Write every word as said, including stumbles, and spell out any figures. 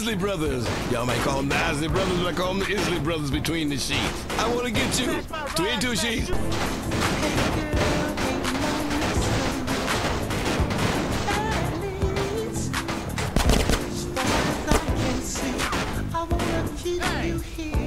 Isley Brothers. Y'all may call them the Isley Brothers, but I call them the Isley Brothers between the sheets. I want to get you between two sheets. I wanna keep you here.